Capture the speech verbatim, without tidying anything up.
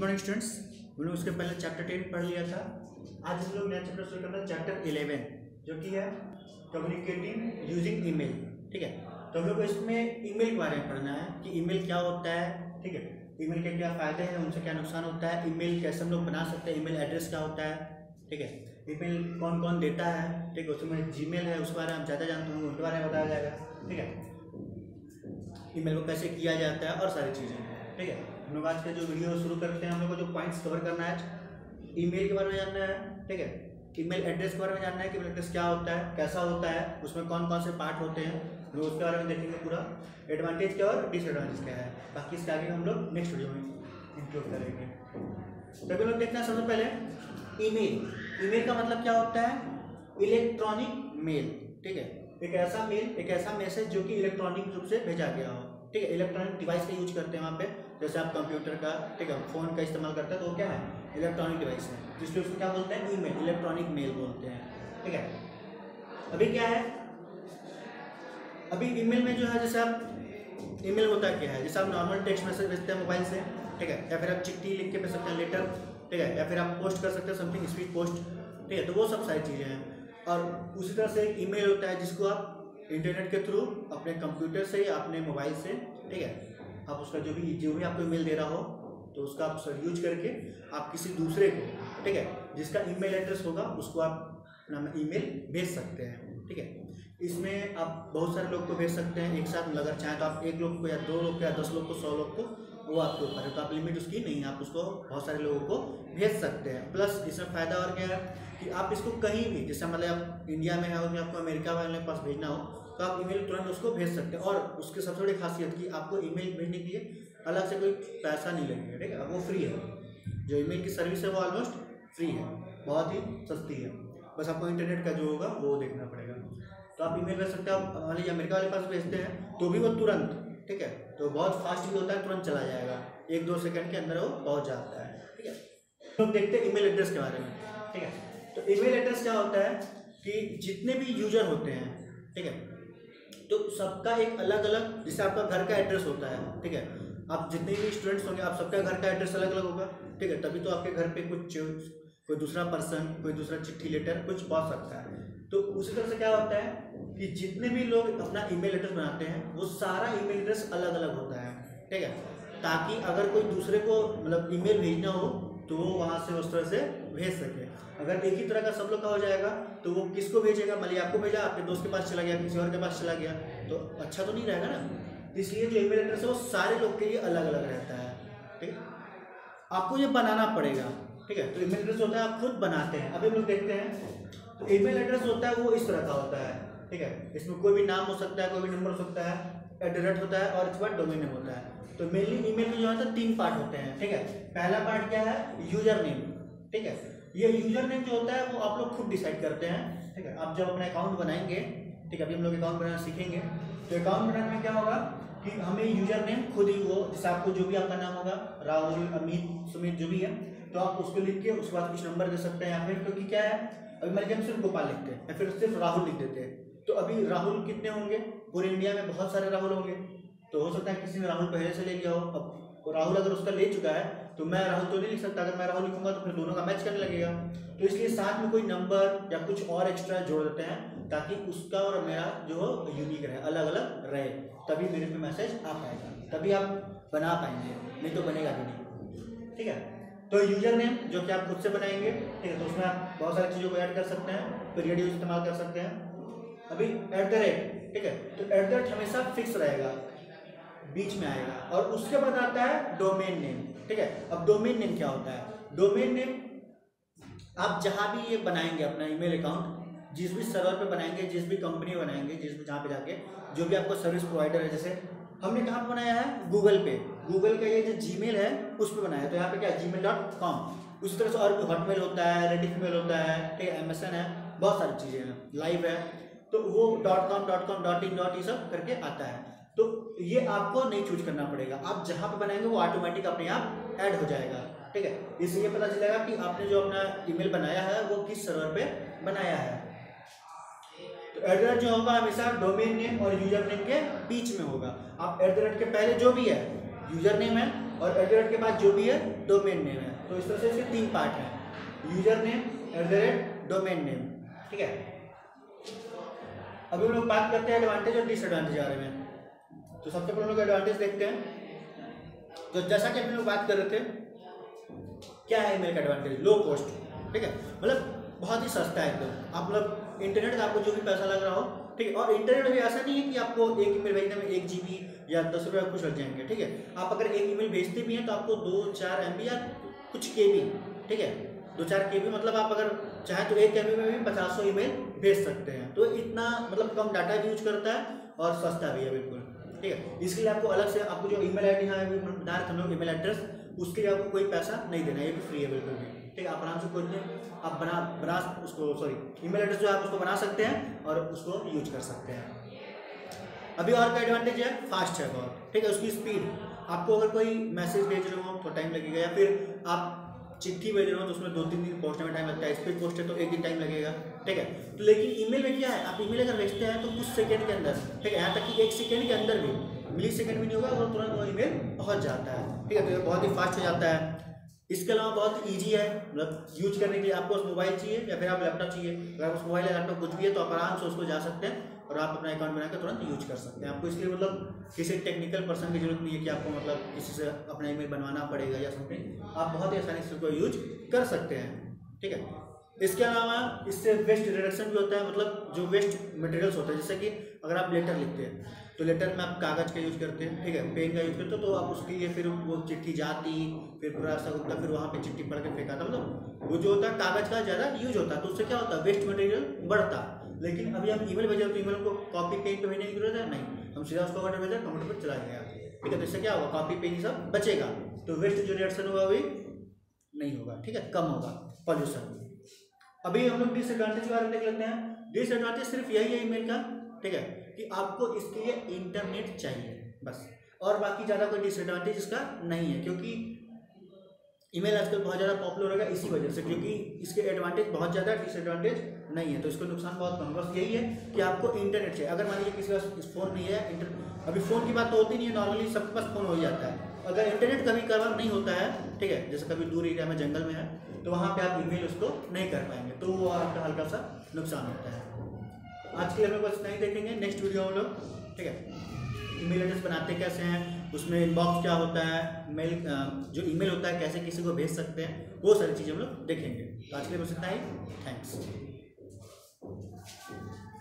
Morning students, हम लोग उसके पहले चैप्टर टेन पढ़ लिया था। आज हम लोग नया चैप्टर शुरू करना है, चैप्टर इलेवन, जो कि है कम्युनिकेटिंग यूजिंग ईमेल। ठीक है, तो हम लोग को इसमें ईमेल के बारे में पढ़ना है कि ईमेल क्या होता है। ठीक है, ईमेल के क्या फ़ायदे हैं, उनसे क्या नुकसान होता है, ईमेल कैसे हम लोग बना सकते हैं, ईमेल एड्रेस क्या होता है। ठीक है, ईमेल कौन कौन देता है। ठीक है, उसमें जीमेल है, उसके बारे में हम ज़्यादा जानते होंगे, उनके बारे में बताया जाएगा। ठीक है, ईमेल को कैसे किया जाता है और सारी चीज़ें। ठीक है, हम लोग आज का जो वीडियो शुरू करते हैं, हम लोग को जो पॉइंट्स कवर करना है, ईमेल के बारे में जानना है। ठीक है, ईमेल एड्रेस के बारे में जानना है कि ईमेल एड्रेस क्या होता है, कैसा होता है, उसमें कौन कौन से पार्ट होते हैं, हम लोग उसके बारे में देखेंगे पूरा। एडवांटेज क्या और डिसएडवांटेज क्या है, बाकी इसके आगे हम लोग नेक्स्ट वीडियो में इंक्लूड करेंगे। तो हम लोग देखना है सबसे पहले ईमेल। ईमेल का मतलब क्या होता है, इलेक्ट्रॉनिक मेल। ठीक है, एक ऐसा मेल, एक ऐसा मैसेज जो कि इलेक्ट्रॉनिक रूप से भेजा गया हो। ठीक है, इलेक्ट्रॉनिक डिवाइस का यूज करते हैं वहाँ पे, जैसे आप कंप्यूटर का, ठीक है, फोन का इस्तेमाल करते हैं, तो वो क्या है, इलेक्ट्रॉनिक डिवाइस है, जिसलिए उसको क्या बोलते हैं, ईमेल, इलेक्ट्रॉनिक मेल बोलते हैं। ठीक है, अभी क्या है, अभी ईमेल में जो है, जैसे आप ईमेल होता क्या है, जैसे आप नॉर्मल टेक्स्ट मैसेज भेजते हैं मोबाइल से, ठीक है, या फिर आप चिट्ठी लिख के भेज सकते हैं, लेटर, ठीक है, या फिर आप पोस्ट कर सकते हैं समथिंग, स्पीड पोस्ट। ठीक है, तो वो सब सारी चीज़ें हैं। और उसी तरह से एक ईमेल होता है जिसको आप इंटरनेट के थ्रू अपने कंप्यूटर से या अपने मोबाइल से, ठीक है, आप उसका जो भी जो भी आपको ईमेल दे रहा हो, तो उसका आप यूज करके आप किसी दूसरे को, ठीक है, जिसका ईमेल एड्रेस होगा, उसको आप अपना ईमेल भेज सकते हैं। ठीक है, इसमें आप बहुत सारे लोग को भेज सकते हैं एक साथ, अगर चाहें तो आप एक लोग को या दो लोग को या दस लोग को, सौ लोग को, वो आपके ऊपर है, तो आप लिमिट उसकी नहीं है, आप उसको बहुत सारे लोगों को भेज सकते हैं। प्लस इसमें फ़ायदा और क्या है कि आप इसको कहीं भी, जैसे मतलब आप इंडिया में है और आपको अमेरिका वाले के पास भेजना हो, तो आप ईमेल तुरंत उसको भेज सकते हैं। और उसकी सबसे बड़ी खासियत कि आपको ईमेल भेजने के लिए अलग से कोई पैसा नहीं लगेगा। ठीक है, वो फ्री है, जो ईमेल की सर्विस है वो ऑलमोस्ट फ्री है, बहुत ही सस्ती है, बस आपको इंटरनेट का जो होगा वो देखना पड़ेगा। तो आप ईमेल भेज सकते हैं। आप मान लीजिए अमेरिका वाले पास भेजते हैं तो भी वो तुरंत, ठीक है, तो बहुत फास्ट भी होता है, तुरंत चला जाएगा, एक दो सेकंड के अंदर वो पहुंच जाता है। ठीक है, तो हम देखते हैं ईमेल एड्रेस के बारे में। ठीक है, तो ईमेल एड्रेस क्या होता है कि जितने भी यूजर होते हैं, ठीक है, तो सबका एक अलग अलग, जैसे आपका घर का एड्रेस होता है, ठीक है, आप जितने भी स्टूडेंट्स होंगे, आप सबका घर का एड्रेस अलग अलग होगा। ठीक है, तभी तो आपके घर पे कुछ कोई दूसरा पर्सन, कोई दूसरा चिट्ठी लेटर कुछ पहुंच सकता है। तो उसी तरह से क्या होता है कि जितने भी लोग अपना ईमेल एड्रेस बनाते हैं, वो सारा ईमेल एड्रेस अलग अलग होता है। ठीक है, ताकि अगर कोई दूसरे को मतलब ईमेल भेजना हो तो वो वहाँ से उस तरह से भेज सके। अगर एक ही तरह का सब लोग का हो जाएगा तो वो किसको भेजेगा, मान लिया आपको भेजा, आपके दोस्त के पास चला गया, किसी और के पास चला गया, तो अच्छा तो नहीं रहेगा ना। इसलिए जो ईमेल एड्रेस है वो सारे लोग के लिए अलग अलग रहता है। ठीक है, आपको ये बनाना पड़ेगा। ठीक है, तो ईमेल एड्रेस होता है आप खुद बनाते हैं। अभी हम लोग देखते हैं, तो ईमेल एड्रेस होता है वो इस तरह का होता है। ठीक है, इसमें कोई भी नाम हो सकता है, कोई भी नंबर हो सकता है, एट द रेट होता है और इसके बाद डोमेन नेम होता है। तो मेनली ईमेल में जो है तो तीन पार्ट होते हैं। ठीक है, पहला पार्ट क्या है, यूजर नेम। ठीक है, ये यूजर नेम जो होता है वो आप लोग खुद डिसाइड करते हैं। ठीक है, आप जब अपना अकाउंट बनाएंगे, ठीक है, अभी हम लोग अकाउंट बनाना सीखेंगे, तो अकाउंट बनाने में क्या होगा कि हमें यूजर नेम खुद ही, वो जैसे आपको जो भी आपका नाम होगा, राहुल, अमित, सुमित, जो भी है, तो आप उसको लिख के उसके बाद कुछ नंबर दे सकते हैं, या फिर क्योंकि क्या है, अभी मान लीजिए हम सिर्फ गोपाल लिखते हैं या फिर सिर्फ राहुल लिख देते हैं, तो अभी राहुल कितने होंगे, पूरे इंडिया में बहुत सारे राहुल होंगे, तो हो सकता है किसी ने राहुल पहले से ले लिया हो। अब राहुल अगर उसका ले चुका है तो मैं राहुल तो नहीं लिख सकता, अगर मैं राहुल लिखूंगा तो फिर दोनों का मैच करने लगेगा। तो इसलिए साथ में कोई नंबर या कुछ और एक्स्ट्रा जोड़ देते हैं ताकि उसका और मेरा जो हो यूनिक रहे, अलग अलग रहे, तभी मेरे पे मैसेज आ पाएगा, तभी आप बना पाएंगे, नहीं तो बनेगा भी नहीं। ठीक है, तो यूजर नेम जो कि आप खुद से बनाएंगे, ठीक है, तो उसमें आप बहुत सारी चीज़ों को ऐड कर सकते हैं, पीरियड यूज इस्तेमाल कर सकते हैं। अभी एट द रेट, ठीक है, तो एट द रेट हमेशा फिक्स रहेगा, बीच में आएगा, और उसके बाद आता है डोमेन नेम। ठीक है, अब डोमेन नेम क्या होता है, डोमेन नेम आप जहाँ भी ये बनाएंगे अपना ईमेल अकाउंट, जिस भी सर्वर पे बनाएंगे, जिस भी कंपनी बनाएंगे, जिस भी जहाँ पे जाके जो भी आपको सर्विस प्रोवाइडर है, जैसे हमने कहाँ पर बनाया है, गूगल पे, गूगल का ये जो जीमेल है उस पर बनाया, तो यहाँ पे क्या है, जी मेल डॉट कॉम। उसी तरह से और भी हॉटमेल होता है, रेडिफ मेल होता है, ठीक है, एम एस एन है, बहुत सारी चीज़ें हैं, लाइव है, तो वो dot com dot com dot in dot ये सब करके आता है। तो ये आपको नहीं चूज करना पड़ेगा, आप जहाँ पे बनाएंगे वो ऑटोमेटिक अपने आप ऐड हो जाएगा। ठीक है, इससे ये पता चलेगा कि आपने जो अपना ईमेल बनाया है वो किस सर्वर पे बनाया है। तो एट द रेट जो होगा हमेशा डोमेन नेम और यूजर नेम के बीच में होगा। आप एट द रेट के पहले जो भी है यूजर नेम है और एट द रेट के बाद जो भी है डोमेन नेम है। तो इस तरह से इसके तीन पार्ट हैं, user name, at the rate, domain name. ठीक है, अभी हम लोग बात करते हैं एडवांटेज और डिसएडवांटेज के बारे में। तो सबसे पहले हम लोग एडवांटेज देखते हैं। तो जैसा कि हम लोग बात कर रहे थे, क्या है ईमेल का एडवांटेज? Low cost. ठीक है, मतलब बहुत ही सस्ता है एकदम। आप मतलब इंटरनेट का आपको जो भी पैसा लग रहा हो, ठीक है, और इंटरनेट भी ऐसा नहीं है कि आपको एक ईमेल भेजने में एक जीबी या दस रुपये कुछ लग जाएंगे। ठीक है, आप अगर एक ईमेल भेजते भी हैं तो आपको दो चार एम बी या कुछ के बी, ठीक है, दो चार के बी, मतलब आप अगर चाहें तो एक एम बी में भी पचास सौ ईमेल भेज सकते हैं। तो इतना मतलब कम डाटा भी यूज करता है और सस्ता भी है बिल्कुल। ठीक है, इसके लिए आपको अलग से आपको जो ईमेल आई डी है बता रहे थे हम लोग, ईमेल एड्रेस, उसके लिए आपको कोई पैसा नहीं देना है, ये भी फ्री है बिल्कुल भी। ठीक है, आप आराम से कोई आप बना बना उसको सॉरी ईमेल एड्रेस जो है आप उसको बना सकते हैं और उसको यूज कर सकते हैं। अभी और का एडवांटेज है फास्ट है बहुत। ठीक है, उसकी स्पीड, आपको अगर कोई मैसेज भेज रहे हो तो टाइम लगेगा, या फिर आप चिट्ठी भेज रहे हो तो उसमें दो तीन दिन पहुंचने में टाइम लगता है, स्पीड पोस्ट है तो एक दिन टाइम लगेगा। ठीक है, तो लेकिन ईमेल में क्या है, आप ईमेल अगर भेजते हैं तो कुछ सेकंड के अंदर, ठीक है, यहाँ तक कि एक सेकंड के अंदर भी, मिली सेकंड भी नहीं होगा, और तुरंत वो ईमेल पहुंच जाता है। ठीक है, तो ये बहुत ही फास्ट हो जाता है। इसके अलावा बहुत ईजी है, मतलब यूज करने के लिए आपको उस मोबाइल चाहिए या फिर आप लैपटॉप चाहिए, अगर उस मोबाइल या लैपटॉप कुछ भी है तो आप आराम से उसको जा सकते हैं और आप अपना अकाउंट बनाकर तुरंत यूज कर सकते हैं। आपको इसलिए मतलब किसी टेक्निकल पर्सन की जरूरत नहीं है कि आपको मतलब किसी से अपना ईमेल बनवाना पड़ेगा या समथिंग, आप बहुत ही आसानी से उसको यूज कर सकते हैं। ठीक है, इसके अलावा इससे वेस्ट रिडक्शन भी होता है, मतलब जो वेस्ट मटेरियल्स होता है, जैसे कि अगर आप लेटर लिखते हैं तो लेटर में आप कागज़ का यूज़ करते हैं, ठीक है, पेन का यूज़ करते हो, तो आप उसके लिए फिर वो चिट्ठी जाती, फिर पूरा ऐसा होता, फिर वहाँ पे चिट्ठी पढ़ के फेंका था, मतलब वो जो होता है कागज़ का ज़्यादा यूज होता है, तो उससे क्या होता है वेस्ट मटेरियल बढ़ता। लेकिन अभी हम ईमेल भेजे तो ईमेल को कॉपी पेन पे भेजने की जरूरत है नहीं, हम सीधा उसको ऑर्डर भेजा, कंप्यूटर पर चला गया। ठीक है, तो इससे क्या होगा, कॉपी पेन ही सब बचेगा, तो वेस्ट जो रिडक्शन होगा वही नहीं होगा। ठीक है, कम होगा पॉल्यूशन। अभी हम लोग डिसएडवांटेज के बारे में देख लेते हैं। डिसएडवांटेज सिर्फ यही है ईमेल का, ठीक है, कि आपको इसके लिए इंटरनेट चाहिए बस, और बाकी ज़्यादा कोई डिसएडवांटेज इसका नहीं है, क्योंकि ईमेल आजकल बहुत ज़्यादा पॉपुलर होगा इसी वजह से, क्योंकि इसके एडवांटेज बहुत ज़्यादा, डिसएडवांटेज नहीं है, तो इसको नुकसान बहुत कम। बस यही है कि आपको इंटरनेट चाहिए। अगर मान लीजिए किसी का फ़ोन नहीं है, इंटर अभी फ़ोन की बात तो होती नहीं है, नॉर्मली सबके पास फ़ोन हो जाता है। अगर इंटरनेट कभी कभार नहीं होता है, ठीक है, जैसे कभी दूर एरिया में जंगल में है, तो वहाँ पे आप ईमेल उसको नहीं कर पाएंगे, तो वो आपका हल्का सा नुकसान होता है। आज के लिए हम लोग बस नहीं देखेंगे, नेक्स्ट वीडियो हम लोग, ठीक है, ईमेल एड्रेस बनाते कैसे हैं, उसमें इनबॉक्स क्या होता है, मेल जो ईमेल होता है कैसे किसी को भेज सकते हैं, वो सारी चीज़ें हम लोग देखेंगे। तो आज के लिए बस इतना ही, थैंक्स।